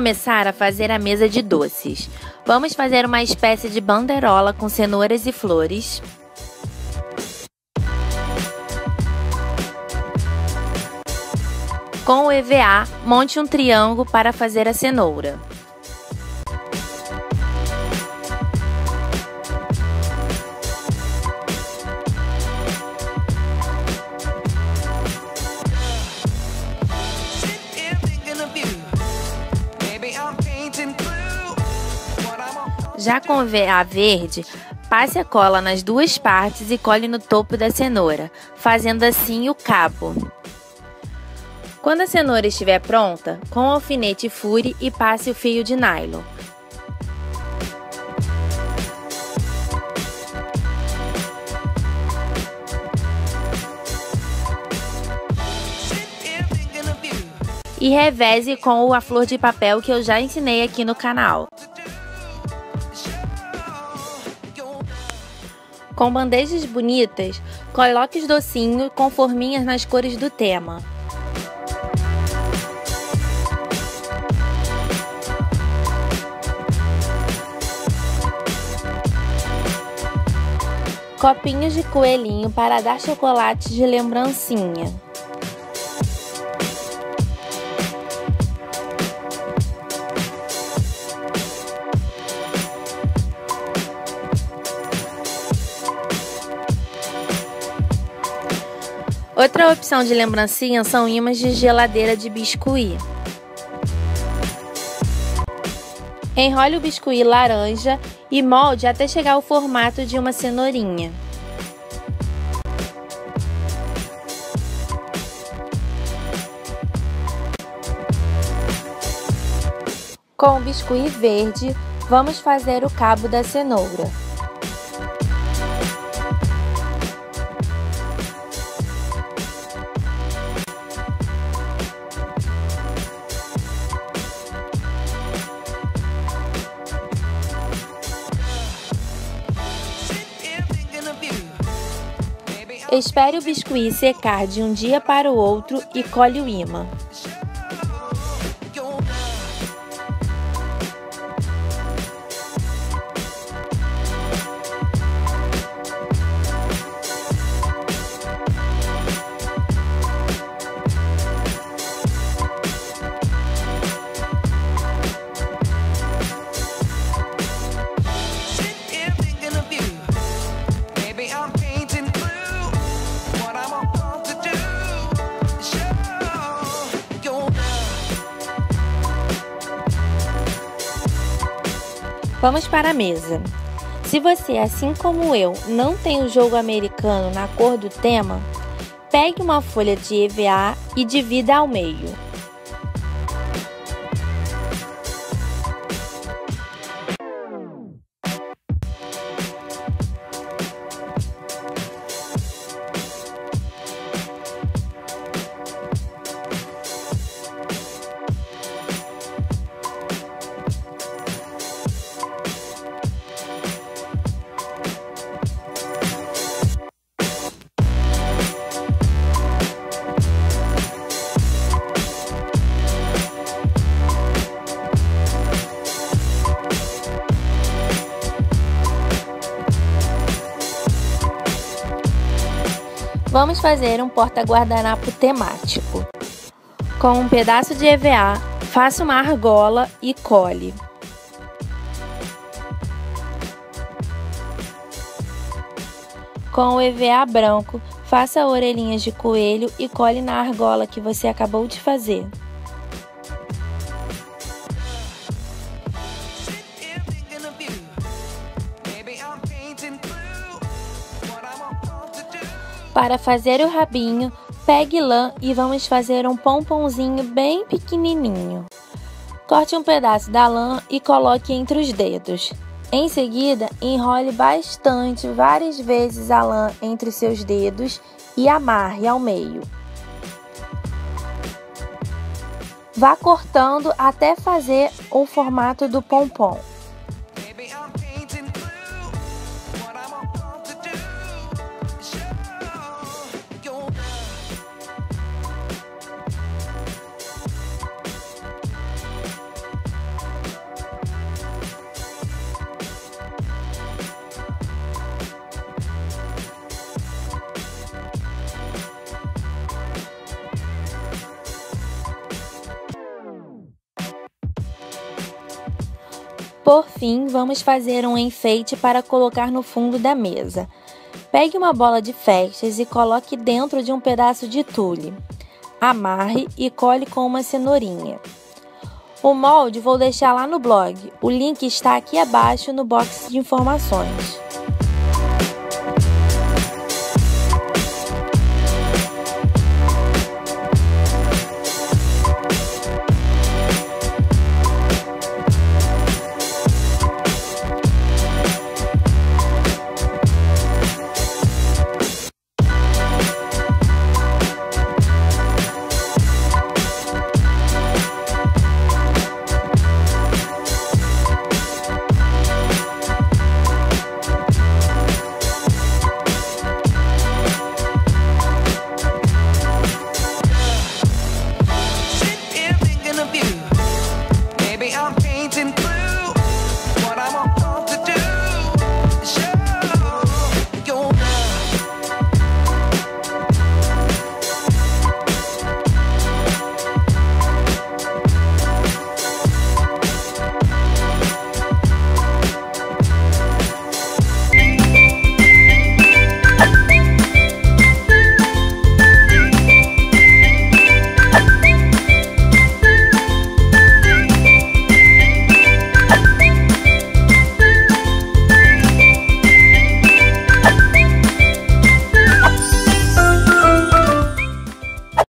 começar a fazer a mesa de doces. Vamos fazer uma espécie de banderola com cenouras e flores. Com o EVA, monte um triângulo para fazer a cenoura. Já com o EVA verde, passe a cola nas duas partes e cole no topo da cenoura, fazendo assim o cabo. Quando a cenoura estiver pronta, com o alfinete fure e passe o fio de nylon. E reveze com a flor de papel que eu já ensinei aqui no canal. Com bandejas bonitas, coloque os docinhos com forminhas nas cores do tema. Copinhos de coelhinho para dar chocolate de lembrancinha. Outra opção de lembrancinha são ímãs de geladeira de biscuit. Enrole o biscuit laranja e molde até chegar ao formato de uma cenourinha. Com o biscuit verde, vamos fazer o cabo da cenoura. Espere o biscuit secar de um dia para o outro e cole o ímã. Vamos para a mesa. Se você, assim como eu, não tem o jogo americano na cor do tema, pegue uma folha de EVA e divida ao meio. Vamos fazer um porta-guardanapo temático. Com um pedaço de EVA, faça uma argola e cole. Com o EVA branco, faça orelhinhas de coelho e cole na argola que você acabou de fazer. Para fazer o rabinho, pegue lã e vamos fazer um pomponzinho bem pequenininho. Corte um pedaço da lã e coloque entre os dedos. Em seguida, enrole bastante, várias vezes a lã entre os seus dedos e amarre ao meio. Vá cortando até fazer o formato do pompom. Por fim, vamos fazer um enfeite para colocar no fundo da mesa. Pegue uma bola de festas e coloque dentro de um pedaço de tule. Amarre e cole com uma cenourinha. O molde vou deixar lá no blog. O link está aqui abaixo no box de informações.